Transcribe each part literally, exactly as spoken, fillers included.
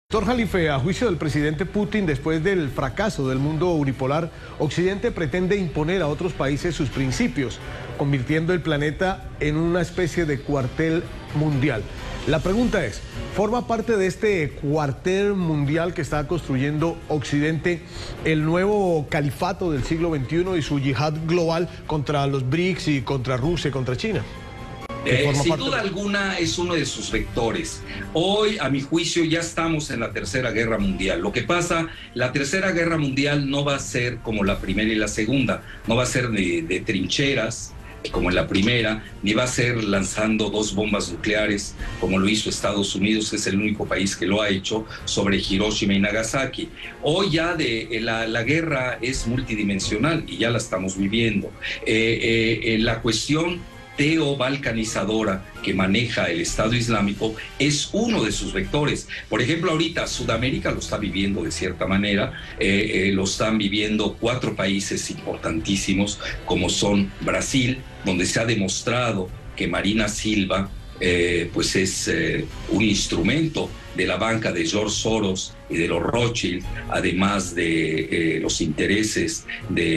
Doctor Jalife, a juicio del presidente Putin, después del fracaso del mundo unipolar, Occidente pretende imponer a otros países sus principios, convirtiendo el planeta en una especie de cuartel mundial. La pregunta es, ¿forma parte de este cuartel mundial que está construyendo Occidente el nuevo califato del siglo veintiuno y su yihad global contra los BRICS y contra Rusia y contra China? Eh, sin duda alguna es uno de sus vectores. Hoy, a mi juicio, ya estamos en la Tercera Guerra Mundial. Lo que pasa, la Tercera Guerra Mundial no va a ser como la primera y la segunda, no va a ser de, de trincheras como en la primera, ni va a ser lanzando dos bombas nucleares como lo hizo Estados Unidos, que es el único país que lo ha hecho, sobre Hiroshima y Nagasaki. Hoy ya de, la, la guerra es multidimensional y ya la estamos viviendo. Eh, eh, la cuestión teo-balcanizadora que maneja el Estado Islámico es uno de sus vectores. Por ejemplo, ahorita Sudamérica lo está viviendo de cierta manera, eh, eh, lo están viviendo cuatro países importantísimos como son Brasil, donde se ha demostrado que Marina Silva eh, pues es eh, un instrumento de la banca de George Soros y de los Rothschild, además de eh, los intereses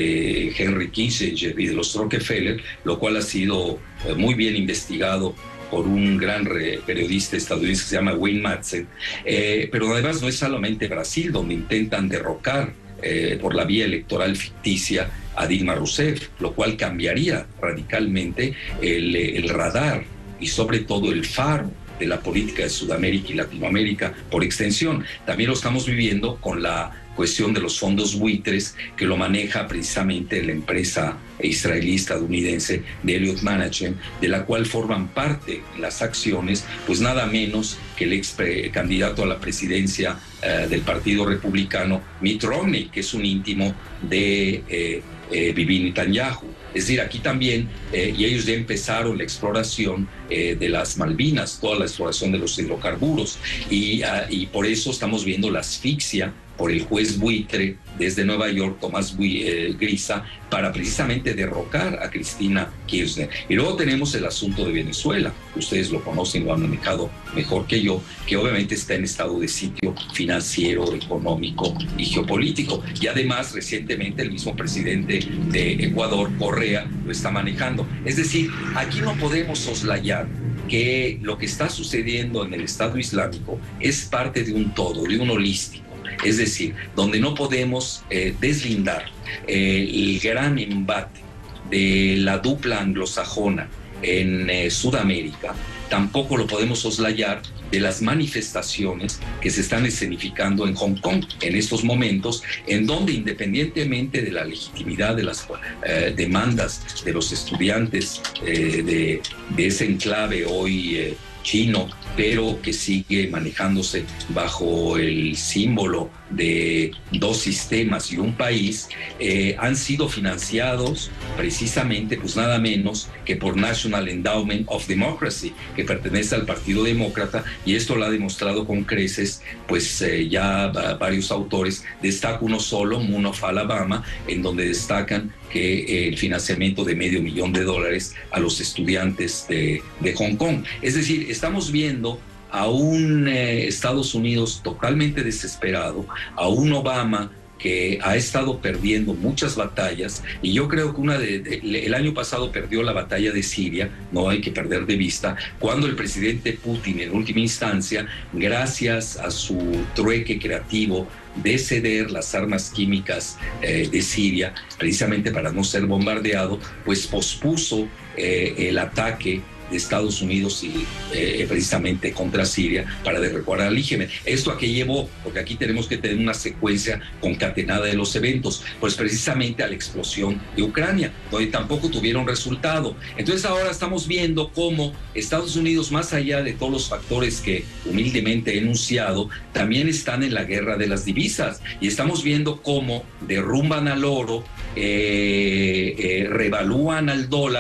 de Henry Kissinger y de los Rockefeller, lo cual ha sido eh, muy bien investigado por un gran periodista estadounidense que se llama Wayne Madsen. Eh, pero además no es solamente Brasil donde intentan derrocar eh, por la vía electoral ficticia a Dilma Rousseff, lo cual cambiaría radicalmente el, el radar y sobre todo el faro de la política de Sudamérica y Latinoamérica por extensión. También lo estamos viviendo con la cuestión de los fondos buitres, que lo maneja precisamente la empresa israelí estadounidense de Elliott Management, de la cual forman parte las acciones, pues nada menos que el ex candidato a la presidencia eh, del Partido Republicano, Mitt Romney, que es un íntimo de eh, eh, Bibi Netanyahu. Es decir, aquí también, eh, y ellos ya empezaron la exploración eh, de las Malvinas, toda la exploración de los hidrocarburos, y, uh, y por eso estamos viendo la asfixia por el juez buitre desde Nueva York, Tomás Bui, eh, Grisa, para precisamente derrocar a Cristina Kirchner. Y luego tenemos el asunto de Venezuela, ustedes lo conocen, lo han manejado mejor que yo, que obviamente está en estado de sitio financiero, económico y geopolítico. Y además, recientemente el mismo presidente de Ecuador, Correa, lo está manejando. Es decir, aquí no podemos soslayar que lo que está sucediendo en el Estado Islámico es parte de un todo, de un holístico. Es decir, donde no podemos eh, deslindar eh, el gran embate de la dupla anglosajona en eh, Sudamérica, tampoco lo podemos soslayar de las manifestaciones que se están escenificando en Hong Kong en estos momentos, en donde independientemente de la legitimidad de las eh, demandas de los estudiantes eh, de, de ese enclave hoy eh, chino, pero que sigue manejándose bajo el símbolo de dos sistemas y un país, eh, han sido financiados precisamente, pues nada menos que por National Endowment of Democracy, que pertenece al Partido Demócrata, y esto lo ha demostrado con creces, pues eh, ya varios autores. Destaca uno solo, Moon of Alabama, en donde destacan que eh, el financiamiento de medio millón de dólares a los estudiantes de, de Hong Kong. Es decir, estamos viendo a un eh, Estados Unidos totalmente desesperado, a un Obama que ha estado perdiendo muchas batallas, y yo creo que una de, de, el año pasado perdió la batalla de Siria, no hay que perder de vista, cuando el presidente Putin en última instancia, gracias a su trueque creativo de ceder las armas químicas eh, de Siria, precisamente para no ser bombardeado, pues pospuso eh, el ataque de Estados Unidos y eh, precisamente contra Siria para derrocar al I G M. ¿Esto a qué llevó? Porque aquí tenemos que tener una secuencia concatenada de los eventos, pues precisamente a la explosión de Ucrania, donde tampoco tuvieron resultado. Entonces ahora estamos viendo cómo Estados Unidos, más allá de todos los factores que humildemente he enunciado, también están en la guerra de las divisas, y estamos viendo cómo derrumban al oro, eh, eh, revalúan al dólar,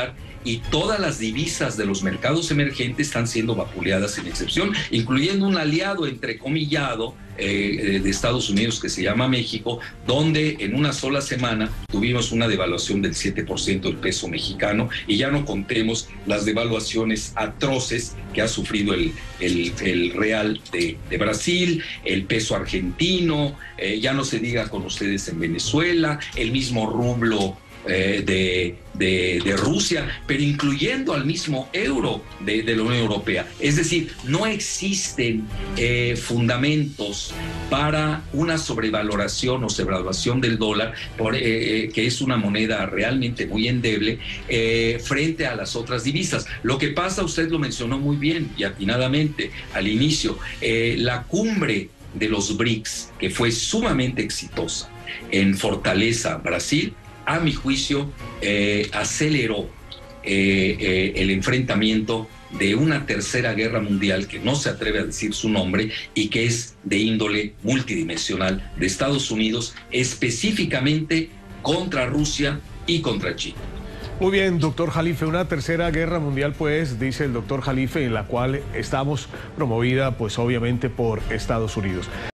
y todas las divisas de los mercados emergentes están siendo vapuleadas sin excepción, incluyendo un aliado entrecomillado eh, de Estados Unidos que se llama México, donde en una sola semana tuvimos una devaluación del siete por ciento del peso mexicano, y ya no contemos las devaluaciones atroces que ha sufrido el, el, el real de, de Brasil, el peso argentino, eh, ya no se diga con ustedes en Venezuela, el mismo rublo Eh, de, de, de Rusia, pero incluyendo al mismo euro de, de la Unión Europea. Es decir, no existen eh, fundamentos para una sobrevaloración o sobrevaluación del dólar, por, eh, que es una moneda realmente muy endeble, eh, frente a las otras divisas. Lo que pasa, usted lo mencionó muy bien y atinadamente al inicio, eh, la cumbre de los BRICS, que fue sumamente exitosa en Fortaleza, Brasil, a mi juicio, eh, aceleró eh, eh, el enfrentamiento de una tercera guerra mundial que no se atreve a decir su nombre y que es de índole multidimensional de Estados Unidos, específicamente contra Rusia y contra China. Muy bien, doctor Jalife, una tercera guerra mundial, pues, dice el doctor Jalife, en la cual estamos promovida, pues, obviamente por Estados Unidos.